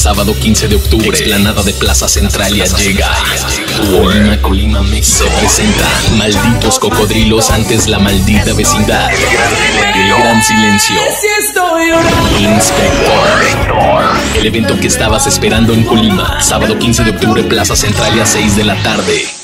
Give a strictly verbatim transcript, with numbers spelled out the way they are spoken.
sábado quince de octubre, explanada de Plaza Centralia llega. Colima, Colima, México. Se presentan malditos cocodrilos antes la maldita vecindad. El gran silencio. Inspector. El evento que estabas esperando en Colima, sábado quince de octubre, Plaza Centralia, seis de la tarde.